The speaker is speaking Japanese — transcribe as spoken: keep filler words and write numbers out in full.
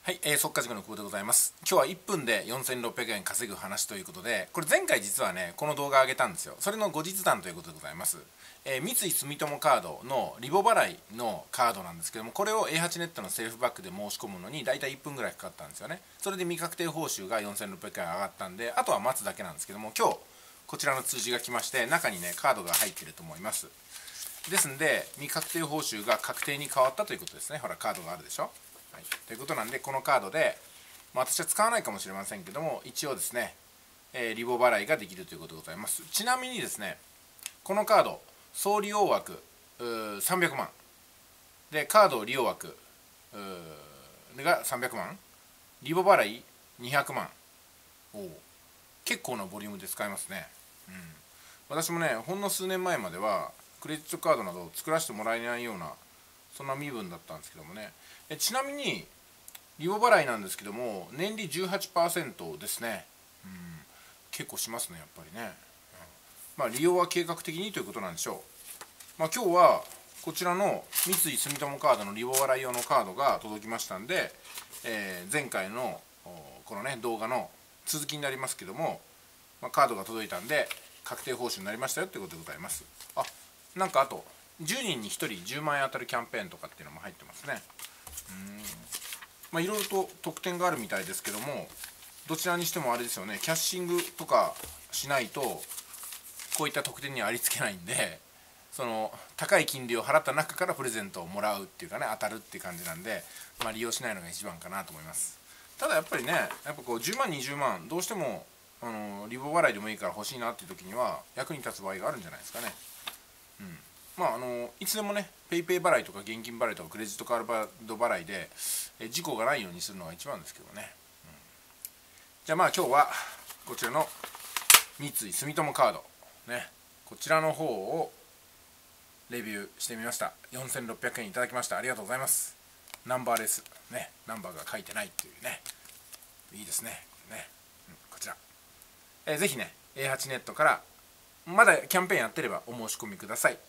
はい、えー、速稼塾の久保でございます。今日はいっぷんでよんせんろっぴゃくえん稼ぐ話ということで、これ前回実はね、この動画上げたんですよ。それの後日談ということでございます。えー、三井住友カードのリボ払いのカードなんですけども、これを エーはち ネットのセルフバックで申し込むのにだいたいいっぷんぐらいかかったんですよね。それで未確定報酬がよんせんろっぴゃくえん上がったんで、あとは待つだけなんですけども、今日こちらの通知が来まして、中にね、カードが入ってると思います。ですんで、未確定報酬が確定に変わったということですね。ほら、カードがあるでしょ。はい、ということなんで、このカードで、まあ、私は使わないかもしれませんけども、一応ですね、えー、リボ払いができるということでございます。ちなみにですね、このカード、総利用枠さんびゃくまんで、カード利用枠がさんびゃくまん、リボ払いにひゃくまん。おお、結構なボリュームで使えますね。うん、私もね、ほんの数年前まではクレジットカードなどを作らせてもらえないような、そんな身分だったんですけどもね。えちなみにリボ払いなんですけども、年利 じゅうはちパーセント ですね。うん、結構しますね、やっぱりね。うん、まあ利用は計画的にということなんでしょう。まあ今日はこちらの三井住友カードのリボ払い用のカードが届きましたんで、えー、前回のこのね動画の続きになりますけども、まあ、カードが届いたんで確定報酬になりましたよということでございます。あ、なんかあとじゅうにんにひとりじゅうまんえん当たるキャンペーンとかっていうのも入ってますね。うん、まあいろいろと特典があるみたいですけども、どちらにしてもあれですよね、キャッシングとかしないとこういった特典にはありつけないんで、その高い金利を払った中からプレゼントをもらうっていうかね、当たるっていう感じなんで、まあ、利用しないのが一番かなと思います。ただやっぱりね、やっぱこうじゅうまんにじゅうまんどうしてもあのリボ払いでもいいから欲しいなっていう時には役に立つ場合があるんじゃないですかね。うん、まああのいつでもね、ペイペイ払いとか現金払いとかクレジットカード払いでえ事故がないようにするのが一番ですけどね。うん、じゃあまあ今日はこちらの三井住友カードね、こちらの方をレビューしてみました。よんせんろっぴゃくえんいただきました。ありがとうございます。ナンバーレスね、ナンバーが書いてないっていうね、いいですね、これね。うん、こちら、えー、ぜひね エーはち ネットからまだキャンペーンやってればお申し込みください。